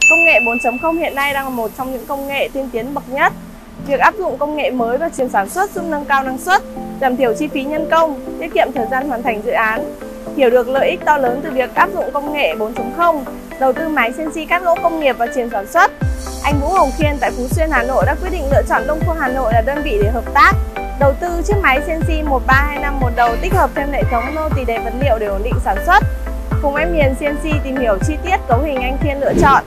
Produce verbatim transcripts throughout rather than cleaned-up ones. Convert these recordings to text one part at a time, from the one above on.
Công nghệ bốn chấm không hiện nay đang là một trong những công nghệ tiên tiến bậc nhất. Việc áp dụng công nghệ mới vào trường sản xuất giúp nâng cao năng suất, giảm thiểu chi phí nhân công, tiết kiệm thời gian hoàn thành dự án. Hiểu được lợi ích to lớn từ việc áp dụng công nghệ bốn chấm không, đầu tư máy xê en xê cắt gỗ công nghiệp vào trường sản xuất, anh Vũ Hồng Khiên tại Phú Xuyên, Hà Nội đã quyết định lựa chọn Đông Phương Hà Nội là đơn vị để hợp tác, đầu tư chiếc máy xê en xê một ba hai năm một đầu tích hợp thêm hệ thống nô tỳ đầy vật liệu để ổn định sản xuất. Cùng em Hiền xê en xê tìm hiểu chi tiết cấu hình anh Khiên lựa chọn.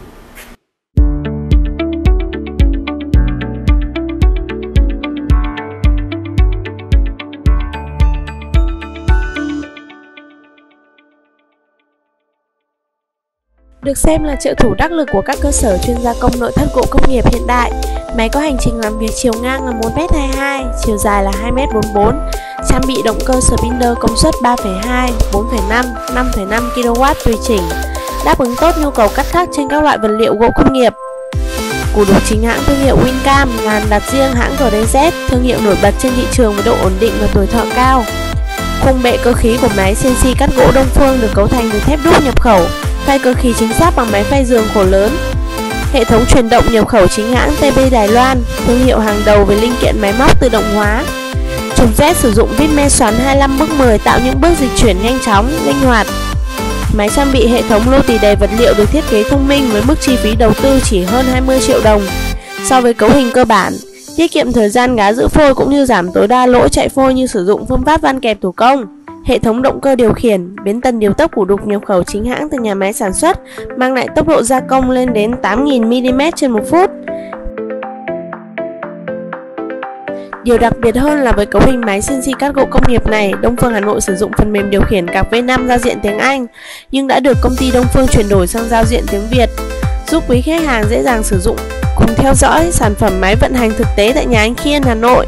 Được xem là trợ thủ đắc lực của các cơ sở chuyên gia công nội thất gỗ công nghiệp hiện đại, máy có hành trình làm việc chiều ngang là một mét hai mươi hai, chiều dài là hai mét bốn mươi bốn, trang bị động cơ Spindle công suất ba phẩy hai, bốn phẩy năm, năm phẩy năm ki lô oát tùy chỉnh, đáp ứng tốt nhu cầu cắt khắc trên các loại vật liệu gỗ công nghiệp. Củ đục chính hãng thương hiệu Wincam, làn đặt riêng hãng giê đê dét, thương hiệu nổi bật trên thị trường với độ ổn định và tuổi thọ cao. Khung bệ cơ khí của máy xê en xê cắt gỗ Đông Phương được cấu thành từ thép đúc nhập khẩu, phay cơ khí chính xác bằng máy phay giường khổ lớn. Hệ thống truyền động nhập khẩu chính hãng tê bê Đài Loan, thương hiệu hàng đầu về linh kiện máy móc tự động hóa. Trục Z sử dụng vít me xoắn hai mươi lăm bước mười tạo những bước dịch chuyển nhanh chóng, linh hoạt. Máy trang bị hệ thống lô tỳ đầy vật liệu được thiết kế thông minh với mức chi phí đầu tư chỉ hơn hai mươi triệu đồng. So với cấu hình cơ bản, tiết kiệm thời gian gá giữ phôi cũng như giảm tối đa lỗi chạy phôi như sử dụng phương pháp van kẹp thủ công. Hệ thống động cơ điều khiển, biến tần điều tốc củ đục nhập khẩu chính hãng từ nhà máy sản xuất, mang lại tốc độ gia công lên đến tám nghìn mi li mét trên một phút. Điều đặc biệt hơn là với cấu hình máy xê en xê cắt gỗ công nghiệp này, Đông Phương Hà Nội sử dụng phần mềm điều khiển cạc vê năm giao diện tiếng Anh, nhưng đã được công ty Đông Phương chuyển đổi sang giao diện tiếng Việt, giúp quý khách hàng dễ dàng sử dụng, cùng theo dõi sản phẩm máy vận hành thực tế tại nhà anh Khiên, Hà Nội.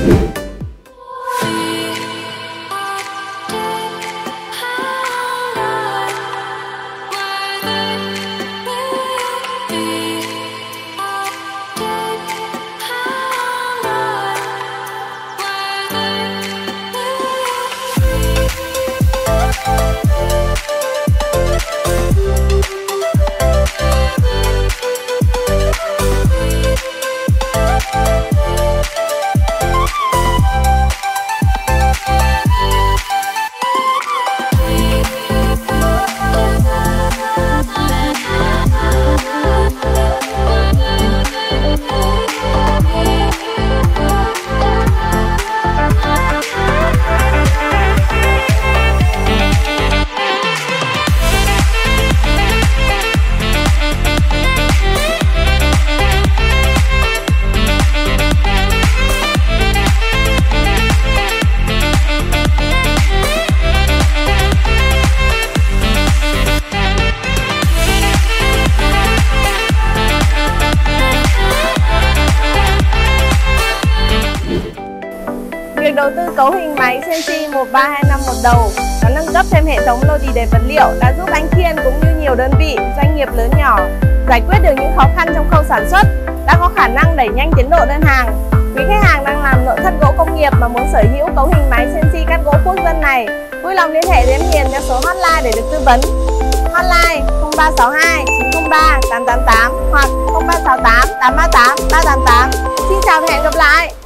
Việc đầu tư cấu hình máy xê en xê một ba hai năm một đầu và nâng cấp thêm hệ thống lô tỳ đầy vật liệu đã giúp anh Khiên cũng như nhiều đơn vị, doanh nghiệp lớn nhỏ giải quyết được những khó khăn trong khâu sản xuất, đã có khả năng đẩy nhanh tiến độ đơn hàng. Quý khách hàng đang làm nội thất gỗ công nghiệp mà muốn sở hữu cấu hình máy xê en xê cắt gỗ quốc dân này, vui lòng liên hệ với em Hiền theo số hotline để được tư vấn. Hotline không ba sáu hai chín không ba tám tám tám hoặc không ba sáu tám tám ba tám ba tám tám. Xin chào và hẹn gặp lại.